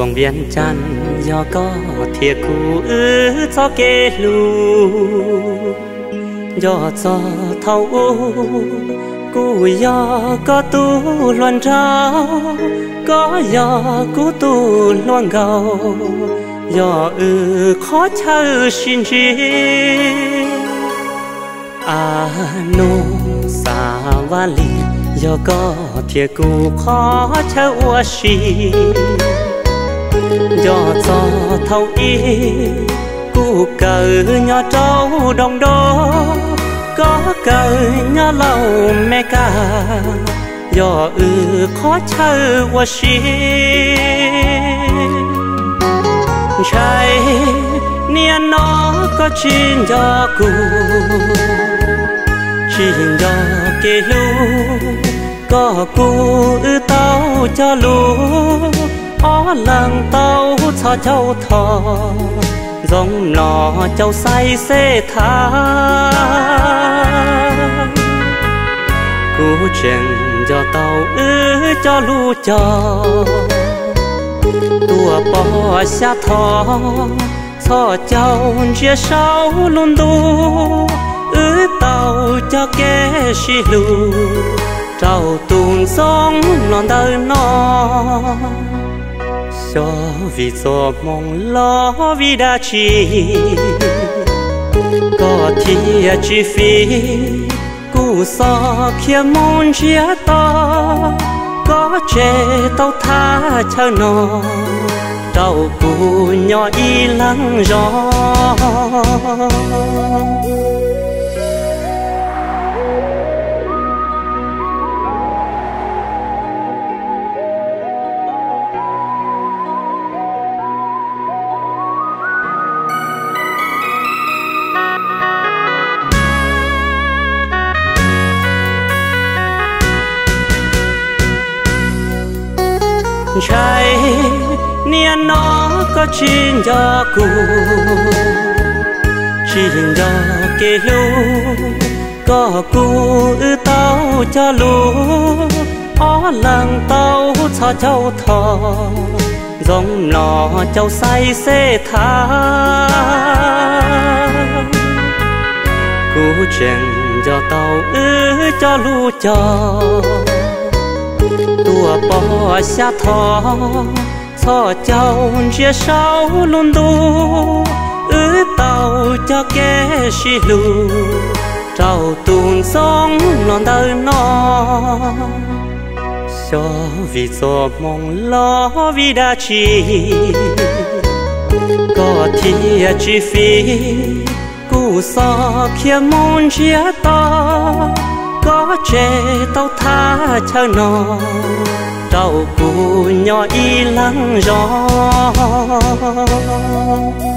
xuồng biển chăn do có thiệt cũ cho kê lu do cho thâu cú do có tu loan trao có do cú tu loan gầu do khó chơi xin chi nô sa va li do có thiệt cũ khó chơi ua xì do cho thâu y cú cờ nhỏ trâu đồng đô có cờ nhỏ lâu mẹ ca do khó chơi qua xí trái niên nó có chuyện do cũ chuyện do kê lu có cú tao cho lu ó lần tao cho châu thò giống nó châu say xê tha cú chuyện cho tao cho lu cho tua bỏ xa thò cho châu chia sau luôn đu tao cho kê xì lu trâu tuôn sống non đời nó cho vì cho mong lo vì đã chi có thi chi phí cú so kia môn chia to có chê tao tha cho nó trâu cú nhỏ y lắng gió trái niên nó có chuyện do cũ chuyện do kê lu có cũ tao cho lu ó lần tao cho châu thò giống nó châu say xê tha cũ chuyện do tao cho lu cho tua bỏ xa thò cho châu chia sau luôn đu tao cho kê xì lu trâu tuôn sống non đời nó cho vì cho mong lo vì đã chi có thi chi phí cú so kia môn chia to có chê tao tha cho nó trâu cú nhỏ y lắng gió